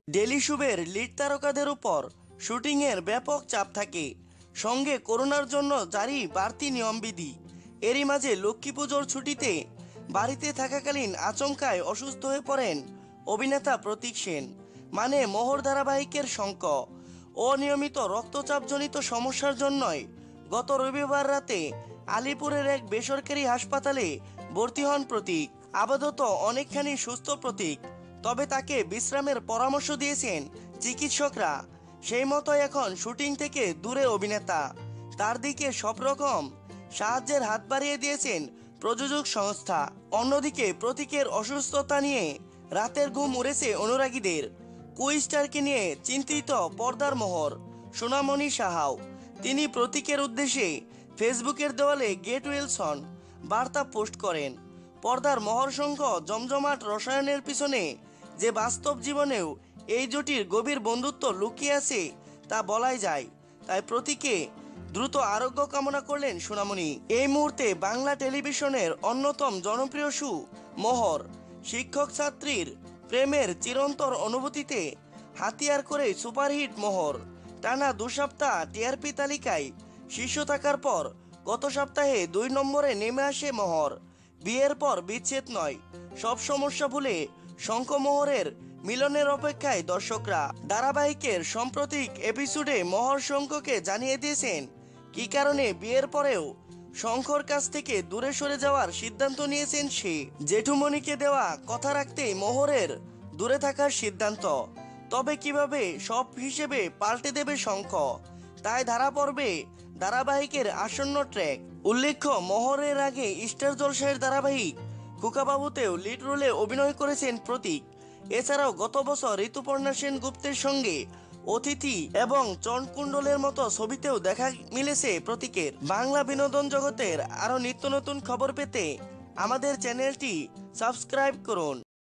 Daily শুভের lead তারকাদের উপর শুটিংয়ের ব্যাপক চাপ থাকে, সঙ্গে করোনার জন্য জারি বাড়তি নিয়মবিধি। এরই মাঝে লক্ষ্মী পুজোর ছুটিতে বাড়িতে থাকাকালীন আচমকায় অসুস্থ হয়ে পড়েন অভিনেতা প্রতীক সেন। মানে মোহর ধারাবাহিকের শঙ্খ। অনিয়মিত রক্তচাপজনিত সমস্যার জন্যই গত রবিবার রাতে আলিপুরের এক বেসরকারি হাসপাতালে ভর্তি হন প্রতীক। আপাতত অনেকখানি সুস্থ প্রতীক, তবে তাকে বিশ্রামের পরামর্শ দিয়েছেন চিকিৎসকরা। সেই মতো এখন শুটিং থেকে দূরে অভিনেতা। তার দিকে সব রকম সাহায্যের হাত বাড়িয়ে দিয়েছেন প্রযোজক সংস্থা। অন্যদিকে প্রতীকের অসুস্থতা নিয়ে রাতের ঘুম উড়েছে অনুরাগীদের। কুইস্টারকে নিয়ে চিন্তিত পর্দার মোহর সোনামণি সাহাও। তিনি প্রতীকের উদ্দেশ্যে ফেসবুকের দেওয়ালে গেট ওয়েল সন বার্তা পোস্ট করেন। পর্দার মহরসংখ্য জমজমাট রসায়নের পিছনে যে বাস্তব জীবনেও এই জুটির গভীর বন্ধুত্ব লুকিয়ে আছে তা বলাই যায়। তাই প্রতীকে দ্রুত আরোগ্য কামনা করলেন সোনামণি। এই মুহূর্তে বাংলা টেলিভিশনের অন্যতম জনপ্রিয় শো মোহর শিক্ষক ছাত্রীর প্রেমের চিরন্তর অনুভূতিতে হাতিয়ার করে সুপারহিট মোহর টানা 2 সপ্তাহ টিআরপি তালিকায় শীর্ষ থাকার পর গত সপ্তাহে 2 নম্বরে নেমে আসে মোহর। বিয়ের পর বিচ্ছেদ নয়, সব সমস্যা ভুলে শঙ্খমোহরের মিলনের অপেক্ষায় দর্শকরা। ধারাবাহিকের সাম্প্রতিক এপিসোডে মোহর শঙ্খকে জানিয়ে দিয়েছেন কী কারণে বিয়ের পরেও শঙ্খর কাছ থেকে দূরে সরে যাওয়ার সিদ্ধান্ত নিয়েছেন সে। জেঠুমণিকে দেওয়া কথা রাখতেই মোহরের দূরে থাকার সিদ্ধান্ত। তবে কিভাবে সব হিসেবে পাল্টে দেবে শঙ্খ, তাই ধারা পড়বে ধারাবাহিকের আসন্ন ট্র্যাক। উল্লেখ্য, মোহরের আগে স্টার জলসায়ের ধারাবাহিক খোকাবাবুতেও লিড রোলে অভিনয় করেছেন প্রতীক। এছাড়াও গত বছর ঋতুপর্ণা সেনগুপ্তের সঙ্গে অতিথি এবং চণ্ডকুণ্ডলের মতো ছবিতেও দেখা মিলেছে প্রতীকের। বাংলা বিনোদন জগতের আরও নিত্য নতুন খবর পেতে আমাদের চ্যানেলটি সাবস্ক্রাইব করুন।